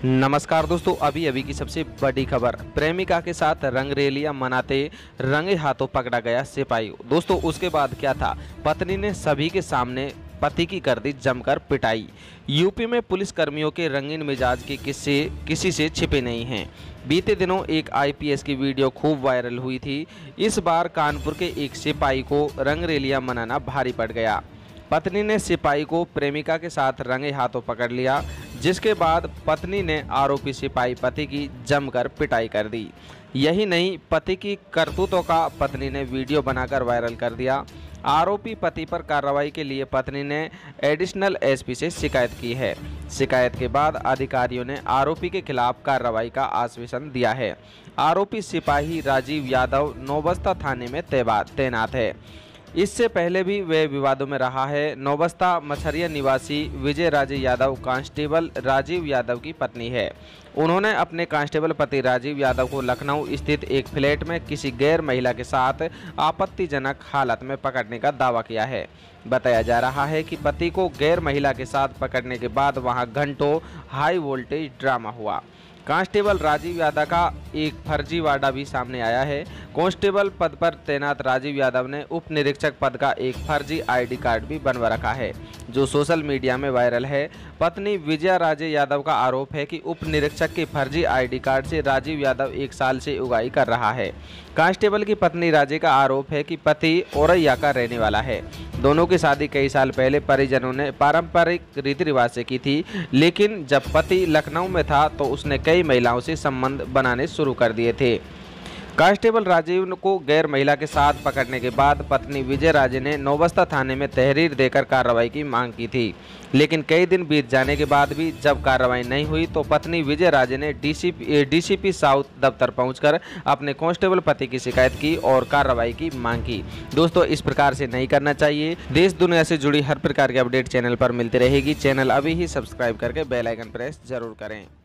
नमस्कार दोस्तों, अभी अभी की सबसे बड़ी खबर। प्रेमिका के साथ रंगरेलियां मनाते रंगे हाथों पकड़ा गया सिपाही। दोस्तों उसके बाद क्या था, पत्नी ने सभी के सामने पति की कर दी जमकर पिटाई। यूपी में पुलिस कर्मियों के रंगीन मिजाज के किस्से किसी से छिपे नहीं हैं। बीते दिनों एक आईपीएस की वीडियो खूब वायरल हुई थी। इस बार कानपुर के एक सिपाही को रंगरेलियां मनाना भारी पड़ गया। पत्नी ने सिपाही को प्रेमिका के साथ रंगे हाथों पकड़ लिया, जिसके बाद पत्नी ने आरोपी सिपाही पति की जमकर पिटाई कर दी। यही नहीं, पति की करतूतों का पत्नी ने वीडियो बनाकर वायरल कर दिया। आरोपी पति पर कार्रवाई के लिए पत्नी ने एडिशनल एसपी से शिकायत की है। शिकायत के बाद अधिकारियों ने आरोपी के खिलाफ कार्रवाई का आश्वासन दिया है। आरोपी सिपाही राजीव यादव नौबस्ता थाने में तैनात है। इससे पहले भी वे विवादों में रहा है। नौबस्ता मछरिया निवासी विजय राजे यादव कांस्टेबल राजीव यादव की पत्नी है। उन्होंने अपने कांस्टेबल पति राजीव यादव को लखनऊ स्थित एक फ्लैट में किसी गैर महिला के साथ आपत्तिजनक हालत में पकड़ने का दावा किया है। बताया जा रहा है कि पति को गैर महिला के साथ पकड़ने के बाद वहां घंटों हाई वोल्टेज ड्रामा हुआ। कांस्टेबल राजीव यादव का एक फर्जीवाड़ा भी सामने आया है। कांस्टेबल पद पर तैनात राजीव यादव ने उप निरीक्षक पद का एक फर्जी आईडी कार्ड भी बनवा रखा है, जो सोशल मीडिया में वायरल है। पत्नी विजया राजे यादव का आरोप है कि उप निरीक्षक के फर्जी आईडी कार्ड से राजीव यादव 1 साल से उगाही कर रहा है। कांस्टेबल की पत्नी राजे का आरोप है कि पति औरैया का रहने वाला है। दोनों की शादी कई साल पहले परिजनों ने पारंपरिक रीति रिवाज से की थी, लेकिन जब पति लखनऊ में था तो उसने कई महिलाओं से संबंध बनाने शुरू कर दिए थे। कांस्टेबल राजीव को गैर महिला के साथ पकड़ने के बाद पत्नी विजय राजे ने नौबस्ता थाने में तहरीर देकर कार्रवाई की मांग की थी, लेकिन कई दिन बीत जाने के बाद भी जब कार्रवाई नहीं हुई तो पत्नी विजय राजे ने डीसीपी साउथ दफ्तर पहुंचकर अपने कांस्टेबल पति की शिकायत की और कार्रवाई की मांग की। दोस्तों इस प्रकार से नहीं करना चाहिए। देश दुनिया से जुड़ी हर प्रकार की अपडेट चैनल पर मिलती रहेगी। चैनल अभी ही सब्सक्राइब करके बेल आइकन प्रेस जरूर करें।